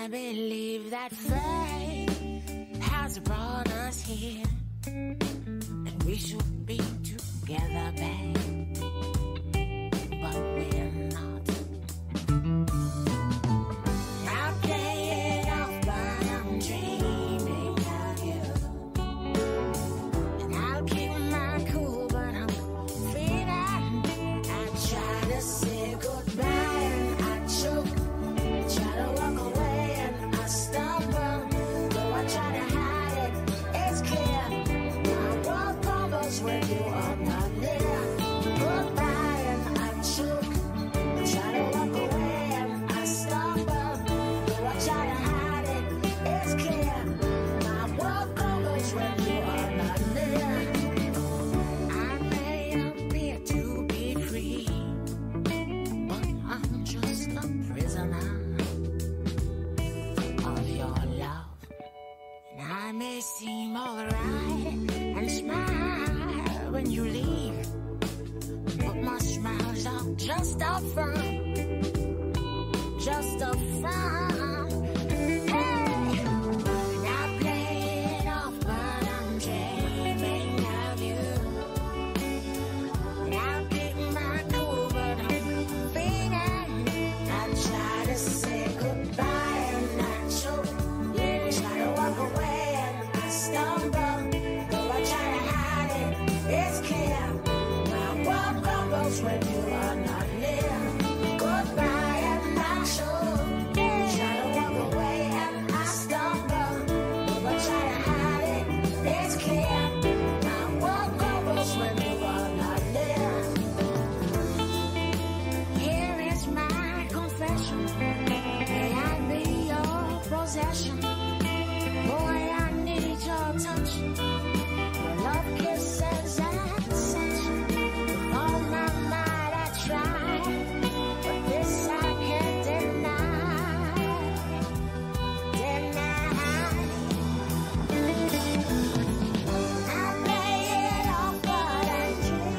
believe that fate has brought us here, and we should be together, babe, but we're not. I play it off, but I'm dreaming of you, and I'll keep my cool, but I'm feeling. I try to say goodbye and I choke, try to walk away and I stumble, though I try to hide it, it's clear. My world crumbles when you are not there. Goodbye and I choke, try to walk away and I stumble, though I try to hide it, it's clear. My world crumbles when you are not there. I may appear to be free, but I'm just a prisoner of your love. And I may seem alright and smile when you leave, but my smiles are just a front, just a front. Hey, and I play it off, but I'm dreaming of you. And I'll keep my cool, but I'm feeling. I try to say goodbye and I choke, try to walk away and I stumble, though I try to hide it, it's clear. My world crumbles when you are not near. Goodbye and I choke, try to walk away and I stumble, though I try to hide it, it's clear. My world crumbles when you are not near. Here is my confession, may I be your possession. Boy, I need your touch, your love, kisses and such. With all my might I try, but this I can't deny, deny. I play it off, but I'm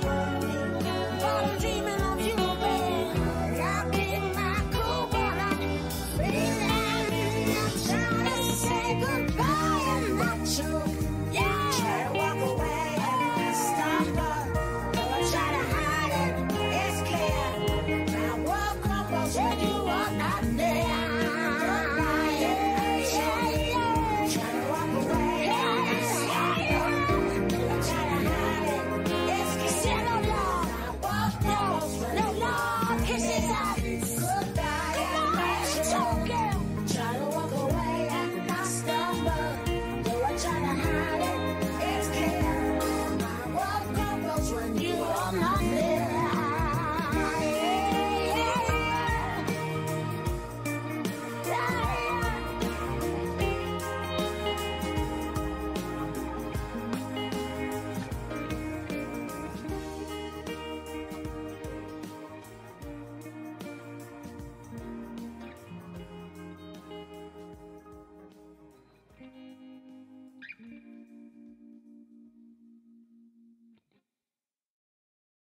dreaming of you, babe. I keep my cool, but I'm feeling. I'm trying to say goodbye and I choke, try to walk away and I stumble, though I try to hide it, it's clear. My world crumbles when you are not there. Goodbye and I choke, try to walk away and I stumble, though I try to hide it, it's clear. No love, my world crumbles when no love, kisses and goodbye and I choke, try to walk away and I stumble, though I try to hide it, it's clear. My world crumbles when you are not there.